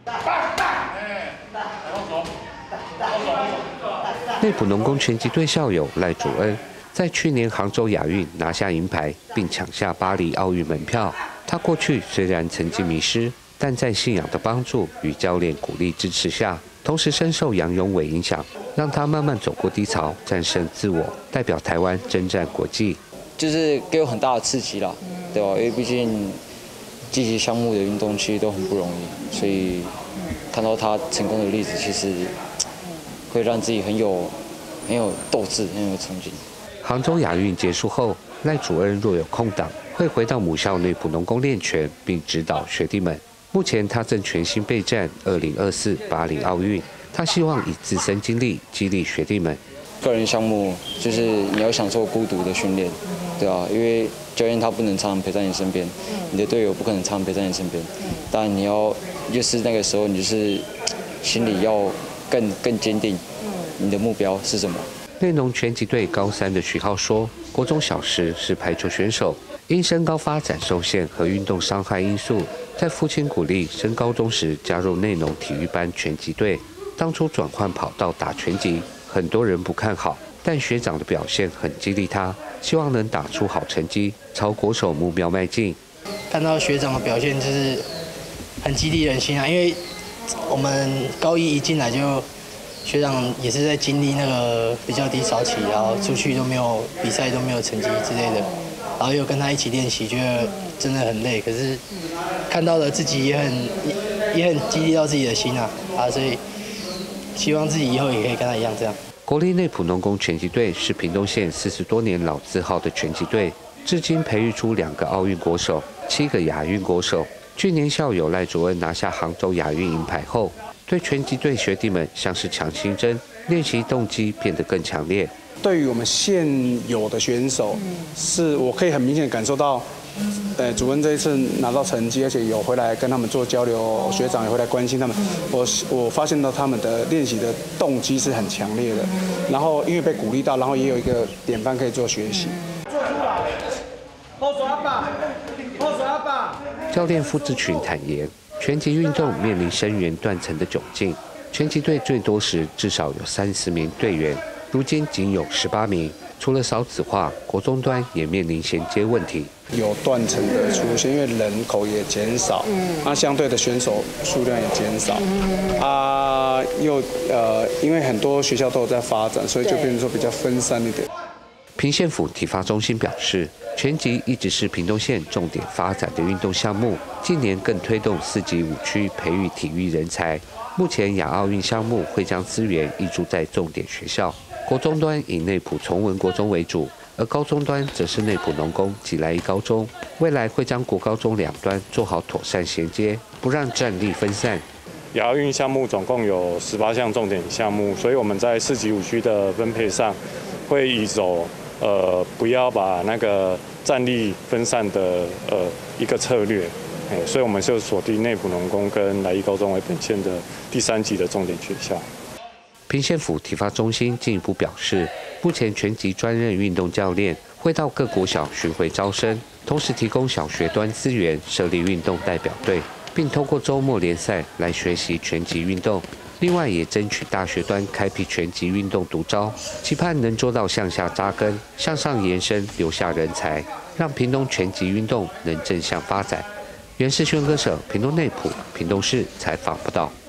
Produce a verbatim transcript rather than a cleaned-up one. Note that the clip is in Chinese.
内埔农工拳击队校友赖祖恩，在去年杭州亚运拿下银牌，并抢下巴黎奥运门票。他过去虽然曾经迷失，但在信仰的帮助与教练鼓励支持下，同时深受杨永伟影响，让他慢慢走过低潮，战胜自我，代表台湾征战国际。 就是给我很大的刺激啦，对吧？因为毕竟积极项目的运动其实都很不容易，所以看到他成功的例子，其实会让自己很有很有斗志，很有冲劲。 杭州亚运结束后，赖祖恩若有空档，会回到母校内埔农工练拳，并指导学弟们。目前他正全心备战二零二四巴黎奥运，他希望以自身经历激励学弟们。 个人项目就是你要享受孤独的训练，对啊，因为教练他不能常常陪在你身边，你的队友不可能常常陪在你身边，但你要就是那个时候你就是心里要更更坚定，你的目标是什么？ 内农拳击队高三的徐浩说，国中小时是排球选手，因身高发展受限和运动伤害因素，在父亲鼓励，升高中时加入内农体育班拳击队。当初转换跑道打拳击，很多人不看好，但学长的表现很激励他，希望能打出好成绩，朝国手目标迈进。 看到学长的表现就是很激励人心啊，因为我们高一一进来就学长也是在经历那个比较低潮期，然后出去都没有比赛都没有成绩之类的，然后又跟他一起练习，觉得真的很累，可是看到了自己也很也很激励到自己的心啊啊，所以希望自己以后也可以跟他一样这样。 国立内埔农工拳击队是屏东县四十多年老字号的拳击队，至今培育出两个奥运国手、七个亚运国手。去年校友赖祖恩拿下杭州亚运银牌后，对拳击队学弟们像是强心针，练习动机变得更强烈。 对于我们现有的选手，是我可以很明显感受到。呃，主任这一次拿到成绩，而且有回来跟他们做交流，学长也回来关心他们。我我发现到他们的练习的动机是很强烈的，然后因为被鼓励到，然后也有一个典范可以做学习。做出来，后手阿爸，后手阿爸。 教练傅志群坦言，拳击运动面临生源断层的窘境，拳击队最多时至少有三十名队员，如今仅有十八名。除了少子化，国中端也面临衔接问题。 有断层的出现，因为人口也减少，那、嗯、相对的选手数量也减少，嗯、啊，又呃，因为很多学校都有在发展，所以就变成说比较分散一点。 屏县府体发中心表示，拳击一直是屏东县重点发展的运动项目，近年更推动四级五区培育体育人才。目前亚奥运项目会将资源挹注在重点学校。国中端以内埔崇文国中为主，而高中端则是内埔农工及来义高中。未来会将国高中两端做好妥善衔接，不让战力分散。 亚奥运项目总共有十八项重点项目，所以我们在四级五区的分配上，会以走呃不要把那个战力分散的呃一个策略。所以我们就锁定内埔农工跟来义高中为本县的第三级的重点学校。 屏县府体发中心进一步表示，目前拳击专任运动教练会到各国小巡回招生，同时提供小学端资源，设立运动代表队，并透过周末联赛来学习拳击运动。另外，也争取大学端开辟拳击运动独招，期盼能做到向下扎根、向上延伸，留下人才，让屏东拳击运动能正向发展。袁世轩歌手，屏东内埔、屏东市采访报道。